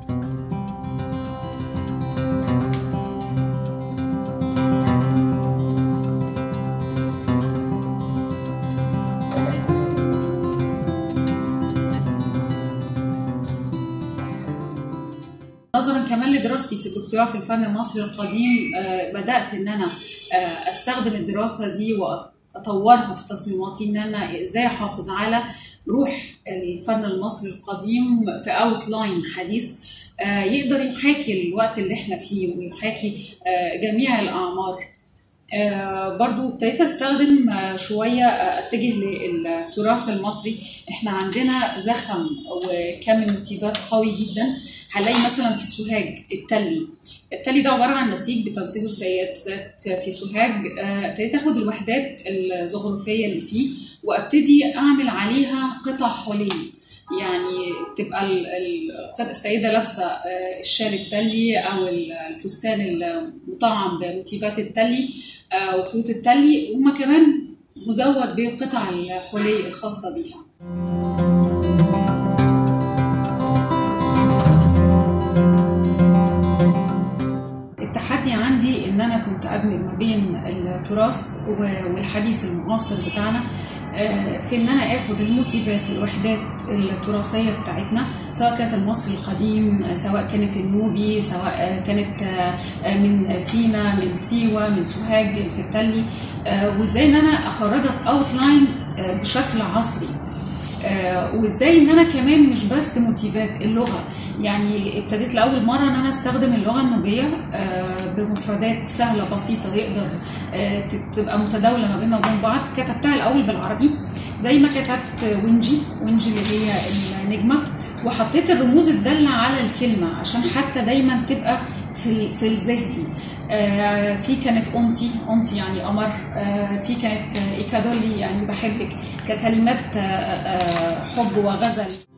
نظرا كمان لدراستي في الدكتوراه في الفن المصري القديم، بدأت ان انا استخدم الدراسة دي واطورها في تصميماتي، ان انا ازاي احافظ على روح الفن المصري القديم في اوتلاين حديث يقدر يحاكي الوقت اللي احنا فيه ويحاكي جميع الاعمار. برضو ابتديت استخدم شوية اتجه للتراث المصري. احنا عندنا زخم وكم موتيفات قوي جدا. هنلاقي مثلا في سوهاج التلي ده عبارة عن نسيج بتنسيجه السيدات في سوهاج. ابتديت اخد الوحدات الزخرفية اللي فيه وابتدي اعمل عليها قطع حلي، يعني تبقى السيدة لابسة الشال التلي أو الفستان المطعم بموتيفات التلي وخيوط التلي، وما كمان مزود بقطع الحلي الخاصة بيها. التحدي عندي إن أنا كنت أدمج ما بين التراث والحديث المعاصر بتاعنا، في ان انا اخد الموتيفات والوحدات التراثيه بتاعتنا، سواء كانت المصري القديم، سواء كانت النوبي، سواء كانت من سينا، من سيوه، من سوهاج في التلي، وازاي ان انا اخرجها في اوتلاين بشكل عصري، وازاي ان انا كمان مش بس موتيفات اللغه. يعني ابتديت لاول مره ان انا استخدم اللغه النوبيه بمفردات سهله بسيطه يقدر تبقى متداوله ما بيننا وبين بعض. كتبتها الاول بالعربي زي ما كتبت ونجي اللي هي النجمه، وحطيت الرموز الداله على الكلمه عشان حتى دايما تبقى في الذهن. في كانت اونتي يعني قمر، في كانت ايكادولي يعني بحبك، ككلمات حب وغزل.